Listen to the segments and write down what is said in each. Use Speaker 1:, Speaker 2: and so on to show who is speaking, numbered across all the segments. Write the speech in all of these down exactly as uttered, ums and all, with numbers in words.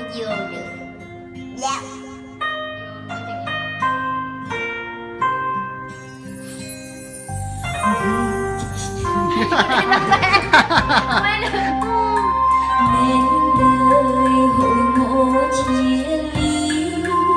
Speaker 1: vô được. Dạ.
Speaker 2: Nên đời hội ngộ chia ly,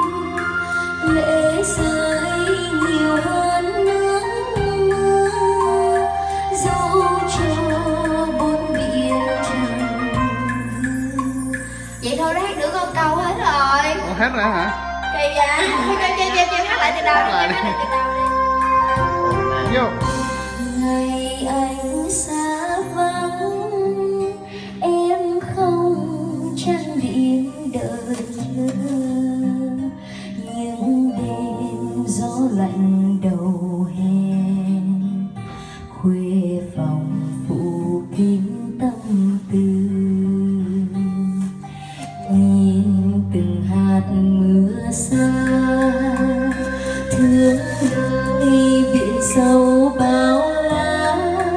Speaker 2: lệ rơi nhiều hơn nắng mưa, dẫu cho bốn biển trăng.
Speaker 1: Vậy thôi, hát nữa con câu hết rồi.
Speaker 3: Ủa, hết rồi hả?
Speaker 1: Kỳ vậy? Thôi cho cho cho cho hát lại từ đầu đi, hát lại từ đầu đi.
Speaker 3: Vô.
Speaker 2: Ngày anh xa vắng, em không trăng điện đợi chờ, những đêm gió lạnh đầu hè, khuya phòng phủ kín tâm tư, nhìn từng hạt mưa rơi, thương đời biển sâu bao la,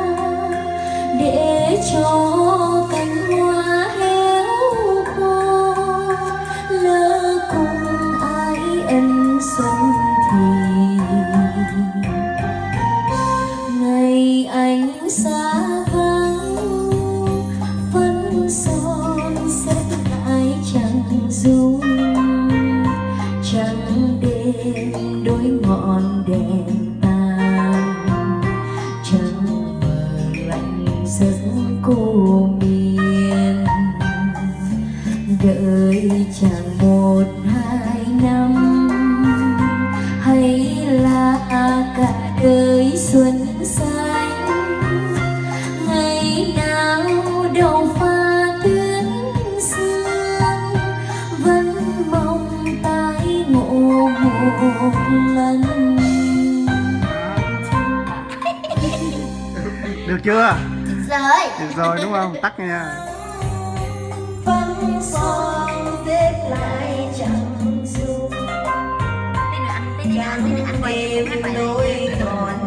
Speaker 2: để cho cánh hoa héo khô, lỡ cùng ai ân xuân thì. Ngày anh xa vắng, vẫn son xếp lại chẳng dung, trắng đêm đôi ngọn đèn tàn, trắng mờ lạnh giấc cô miên. Đợi chẳng một hai năm, hay là cả đời xuân xanh, ngày nào đầu pha tuyết sương, vẫn mong tái ngộ một lần.
Speaker 3: Được chưa?
Speaker 1: Rồi.
Speaker 3: Được rồi đúng không? Tắt nha.
Speaker 2: Vẫn son xếp lại chẳng dung,
Speaker 1: Tí nữa anh, tí nữa anh, tí nữa anh quay
Speaker 2: đêm
Speaker 1: hát lại.
Speaker 2: đôi ngọn